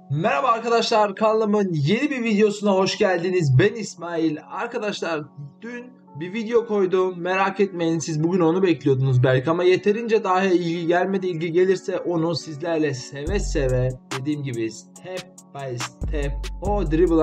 Merhaba arkadaşlar, kanalımın yeni bir videosuna hoş geldiniz. Ben İsmail. Arkadaşlar dün bir video koydum. Merak etmeyin, siz bugün onu bekliyordunuz belki ama yeterince daha ilgi gelmedi. İlgi gelirse onu sizlerle seve seve, dediğim gibi step by step o dribble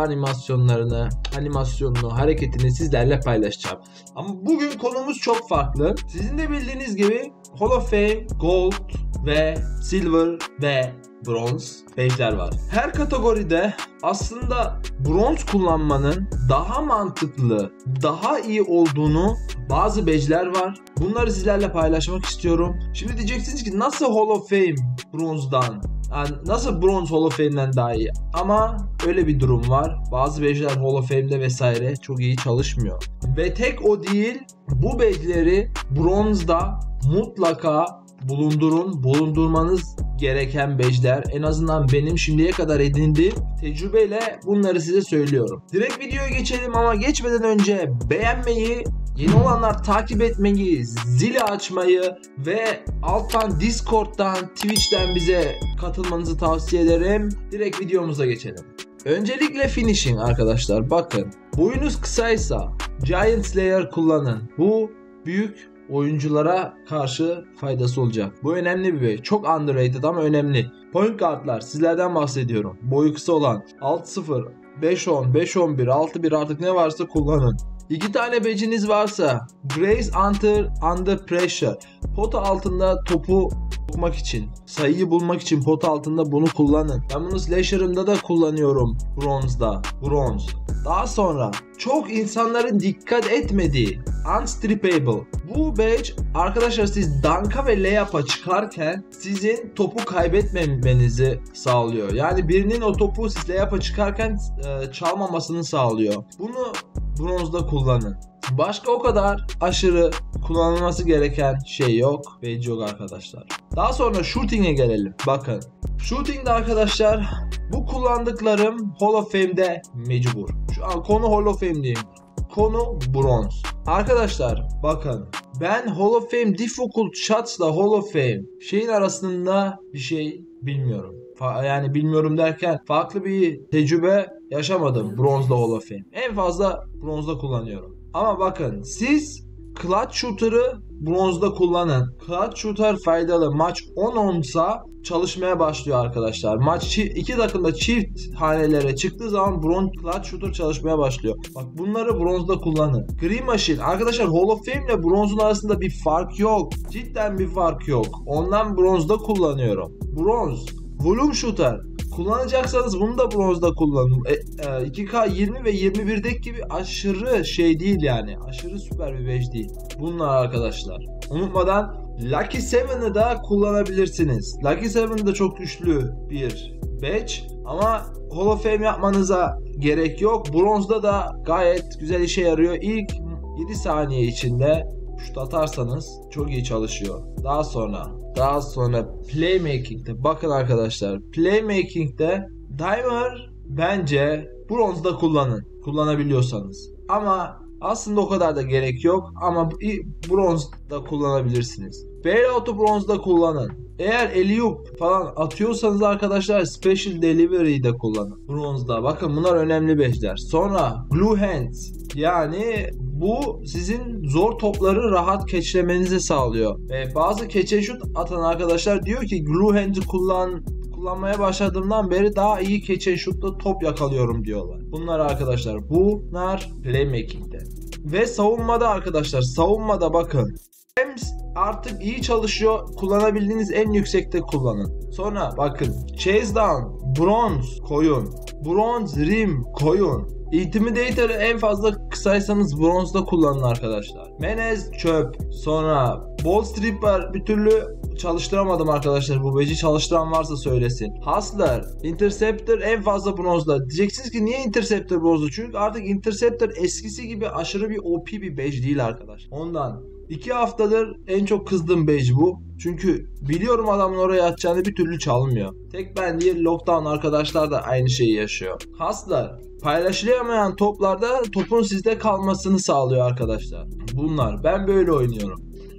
animasyonunu, hareketini sizlerle paylaşacağım. Ama bugün konumuz çok farklı. Sizin de bildiğiniz gibi Hall of Fame, Gold ve Silver ve bronz badge'ler var. Her kategoride aslında bronz kullanmanın daha mantıklı, daha iyi olduğunu bazı badge'ler var. Bunları sizlerle paylaşmak istiyorum. Şimdi diyeceksiniz ki nasıl Hall of Fame bronzdan? Yani nasıl bronz Hall of Fame'den daha iyi? Ama öyle bir durum var. Bazı badge'ler Hall of Fame'de vesaire çok iyi çalışmıyor. Ve tek o değil, bu badge'leri bronzda mutlaka bulundurmanız gereken badge'ler. En azından benim şimdiye kadar edindiğim tecrübeyle bunları size söylüyorum. Direkt videoya geçelim ama geçmeden önce beğenmeyi, yeni olanlar takip etmeyi, zili açmayı ve alttan Discord'dan, Twitch'ten bize katılmanızı tavsiye ederim. Direkt videomuza geçelim. Öncelikle finishing arkadaşlar. Bakın, boyunuz kısaysa Giant Slayer kullanın. Bu büyük oyunculara karşı faydası olacak. Bu önemli bir badge. Çok underrated ama önemli. Point guardlar, sizlerden bahsediyorum. Boyu kısa olan 6-0, 5-10, 5-11, 6-1 artık ne varsa kullanın. 2 tane badge'iniz varsa Grace Under Pressure, pota altında topu bulmak için, sayıyı bulmak için pota altında bunu kullanın. Ben bunu slasher'ımda da kullanıyorum, bronz. Daha sonra çok insanların dikkat etmediği Unstrippable. Bu badge arkadaşlar, siz dunk'a ve layup'a çıkarken sizin topu kaybetmemenizi sağlıyor. Yani birinin o topu siz layup'a çıkarken çalmamasını sağlıyor. Bunu bronzda kullanın. Başka o kadar aşırı kullanılması gereken şey yok. Badge yok arkadaşlar. Daha sonra shooting'e gelelim. Bakın. Shooting'de arkadaşlar bu kullandıklarım Hall of Fame'de mecbur. Şu an konu Hall of Fame değil. Konu bronz. Arkadaşlar bakın. Ben Hall of Fame Difficult Shots'la Hall of Fame şeyin arasında bir şey bilmiyorum. Yani bilmiyorum derken farklı bir tecrübe yaşamadım bronzda Hall of Fame. En fazla bronzda kullanıyorum. Ama bakın, siz clutch shooter'ı bronzda kullanın. Clutch shooter faydalı. Maç 10-10'sa çalışmaya başlıyor arkadaşlar. Maç 2 takımda çift hanelere çıktığı zaman bronz clutch shooter çalışmaya başlıyor. Bak, bunları bronzda kullanın. Green Machine arkadaşlar, Hall of Fame ile bronzun arasında bir fark yok. Cidden bir fark yok. Ondan bronzda kullanıyorum. Bronz volume shooter kullanacaksanız bunu da bronzda kullanın. 2K 20 ve 21'deki gibi aşırı şey değil yani. Aşırı süper bir badge değil. Bunlar arkadaşlar. Unutmadan Lucky 7'ı da kullanabilirsiniz. Lucky 7 de çok güçlü bir badge ama Hall of Fame yapmanıza gerek yok. Bronzda da gayet güzel işe yarıyor. İlk 7 saniye içinde şut atarsanız çok iyi çalışıyor. Daha sonra playmaking'de bakın arkadaşlar. Playmaking'de Dimer bence bronzda kullanabiliyorsanız. Ama aslında o kadar da gerek yok ama bronzda kullanabilirsiniz. Bailout'u bronzda kullanın. Eğer alley-oop falan atıyorsanız arkadaşlar Special Delivery'yi de kullanın bronzda. Bakın, bunlar önemli badge'ler. Sonra Glue Hands, yani bu sizin zor topları rahat catchlemenizi sağlıyor. Ve bazı catch and shoot atan arkadaşlar diyor ki Glue Hands'i kullanmaya başladığımdan beri daha iyi catch and shoot'ta top yakalıyorum diyorlar. Bunlar arkadaşlar, bunlar playmaking'de. Ve savunmada arkadaşlar, bakın. Hem artık iyi çalışıyor, kullanabildiğiniz en yüksekte kullanın. Sonra bakın, chase down, bronz koyun, bronz rim koyun. Intimidator'ı en fazla kısaysanız bronzda kullanın arkadaşlar. Menez çöp. Sonra ball stripper bir türlü çalıştıramadım arkadaşlar. Bu badge'i çalıştıran varsa söylesin. Hustler, Interceptor en fazla bronzda. Diyeceksiniz ki niye Interceptor bronzda? Çünkü artık Interceptor eskisi gibi aşırı bir OP bir badge değil arkadaş. Ondan 2 haftadır en çok kızdığım badge bu. Çünkü biliyorum adamın oraya atacağını, bir türlü çalmıyor. Tek ben değil, Lockdown arkadaşlar da aynı şeyi yaşıyor. Hustler paylaşılamayan toplarda topun sizde kalmasını sağlıyor arkadaşlar. Bunlar. Ben böyle oynuyorum.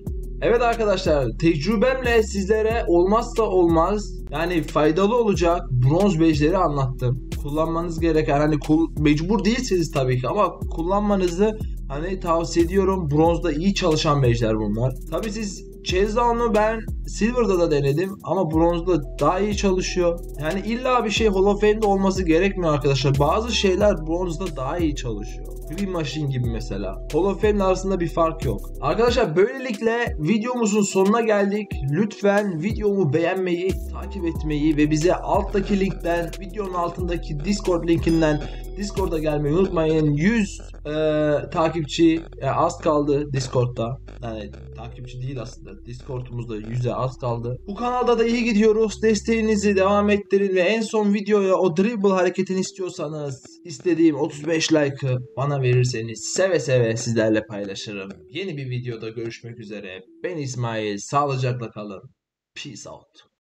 Evet arkadaşlar, tecrübemle sizlere olmazsa olmaz, yani faydalı olacak bronz badge'leri anlattım. Kullanmanız gereken, hani mecbur değilsiniz tabii ki ama kullanmanızı hani tavsiye ediyorum. Bronzda iyi çalışan badge'ler bunlar. Tabii siz Chezdown'u ben Silver'da da denedim ama bronzda daha iyi çalışıyor. Yani illa bir şey Hall of Fame'de olması gerekmiyor arkadaşlar. Bazı şeyler bronzda daha iyi çalışıyor. Green Machine gibi mesela. Hall of Fame'le arasında bir fark yok. Arkadaşlar böylelikle videomuzun sonuna geldik. Lütfen videomu beğenmeyi, takip etmeyi ve bize alttaki linkten, videonun altındaki Discord linkinden Discord'a gelmeyi unutmayın. 100 takipçi az kaldı Discord'da. Yani takipçi değil aslında. Discord'umuzda 100'e az kaldı. Bu kanalda da iyi gidiyoruz. Desteğinizi devam ettirin ve en son videoya o dribble hareketini istiyorsanız istediğim 35 like'ı bana verirseniz seve seve sizlerle paylaşırım. Yeni bir videoda görüşmek üzere. Ben İsmail. Sağlıcakla kalın. Peace out.